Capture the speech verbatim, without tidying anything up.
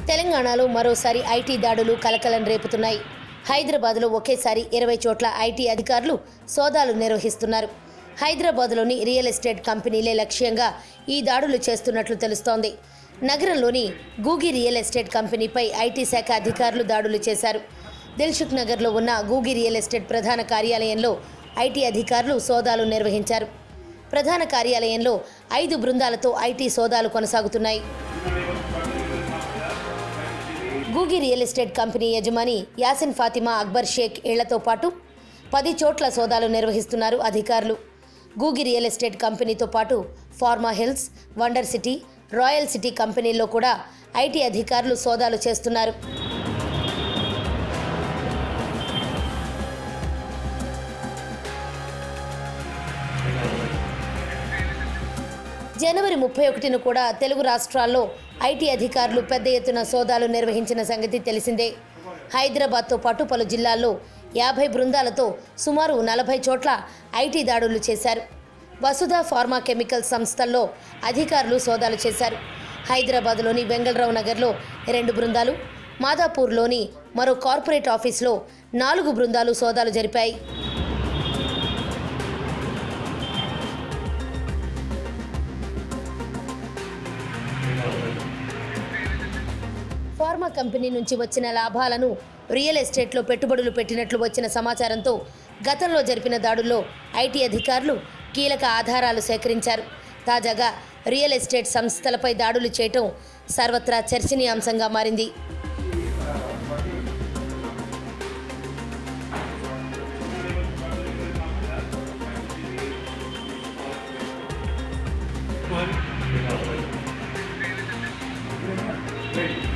తెలంగాణలో మరోసారి ఐటీ దాడులు కలకలం రేపుతున్నాయి. హైదరాబాద్లో ఒకేసారి ఇరవై చోట్ల ఐటీ అధికారులు సోదాలు నిర్వహిస్తున్నారు. హైదరాబాద్లోని రియల్ ఎస్టేట్ కంపెనీలే లక్ష్యంగా ఈ దాడులు చేస్తున్నట్లు తెలుస్తోంది. నగరంలోని గూగీ రియల్ ఎస్టేట్ కంపెనీపై ఐటీ శాఖ అధికారులు దాడులు చేశారు. దిల్సుఖ్ నగర్లో ఉన్న గూగీ రియల్ ఎస్టేట్ ప్రధాన కార్యాలయంలో ఐటీ అధికారులు సోదాలు నిర్వహించారు. ప్రధాన కార్యాలయంలో ఐదు బృందాలతో ఐటీ సోదాలు కొనసాగుతున్నాయి. గూగీ రియల్ ఎస్టేట్ కంపెనీ యజమాని యాసిన్ ఫాతిమా అక్బర్ షేక్ ఇళ్లతో పాటు పది చోట్ల సోదాలు నిర్వహిస్తున్నారు అధికారులు. గూగీ రియల్ ఎస్టేట్ కంపెనీతో పాటు pharma hills, wonder city, royal city కంపెనీల్లో కూడా ఐటీ అధికారులు సోదాలు చేస్తున్నారు. జనవరి ముప్పై ఒకటిన కూడా తెలుగు రాష్ట్రాల్లో ఐటీ అధికారులు పెద్ద ఎత్తున సోదాలు నిర్వహించిన సంగతి తెలిసిందే. హైదరాబాద్తో పాటు పలు జిల్లాల్లో యాభై బృందాలతో సుమారు నలభై చోట్ల ఐటీ దాడులు చేశారు. వసుధ ఫార్మా కెమికల్ సంస్థల్లో అధికారులు సోదాలు చేశారు. హైదరాబాద్లోని వెంగళరావు నగర్లో రెండు బృందాలు, మాదాపూర్లోని మరో కార్పొరేట్ ఆఫీసులో నాలుగు బృందాలు సోదాలు జరిపాయి. ఫార్మా కంపెనీ నుంచి వచ్చిన లాభాలను రియల్ ఎస్టేట్లో పెట్టుబడులు పెట్టినట్లు వచ్చిన సమాచారంతో గతంలో జరిపిన దాడుల్లో ఐటీ అధికారులు కీలక ఆధారాలు సేకరించారు. తాజాగా రియల్ ఎస్టేట్ సంస్థలపై దాడులు చేయటం సర్వత్రా చర్చనీయాంశంగా మారింది. Ready.